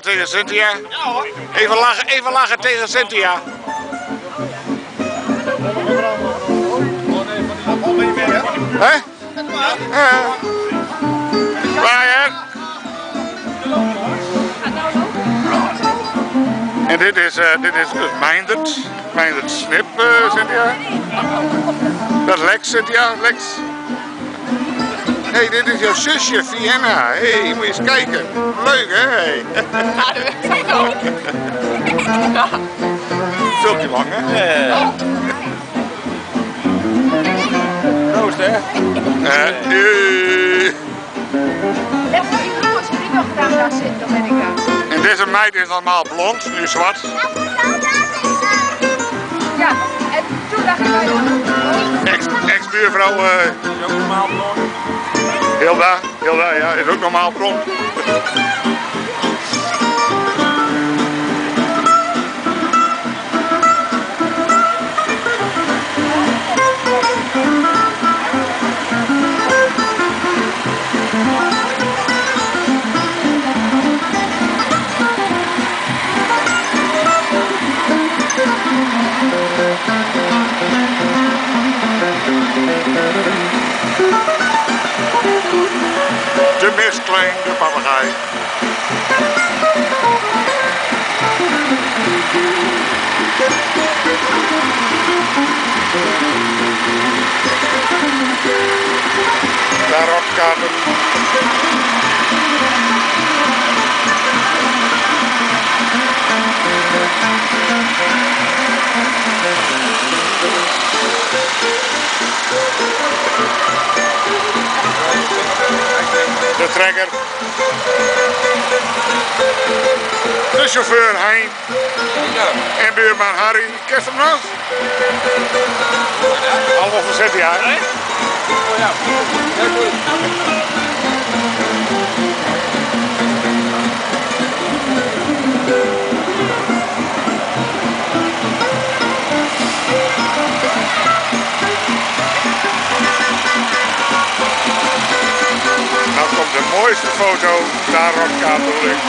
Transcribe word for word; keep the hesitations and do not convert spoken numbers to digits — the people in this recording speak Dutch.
tegen Cynthia? Ja hoor. Even lachen, even lachen tegen Cynthia. Hè? Ja. Brian. En dit is, uh, dit is dus Meindert. Meindert Snip, uh, Cynthia. Dat is Lex, Cynthia. Lex. Hé, hey, dit is jouw zusje, Vienna. Hé, hey, moet je eens kijken. Leuk, hè? Hey. Ja, dat weet ik ook. Filmpje lang, hè? Ja. Proost, hè? Uh, uh. Dat is die broers die nog gedaan daar zit in Amerika. En deze meid is normaal blond, nu zwart. Ja, en toen dacht ik Ex, ex-buurvrouw uh, Is ook normaal blond. Hilda, Hilda, ja, is ook normaal blond. De Mistklein, de papegaai. Daar rotkaarten. De trekker. De chauffeur Hein. En buurman Harry. Kerst hem nog? Allemaal verzet, ja. Oh ja. Ja, goed. Nou komt de mooiste foto, daar Rotka bedoel ik.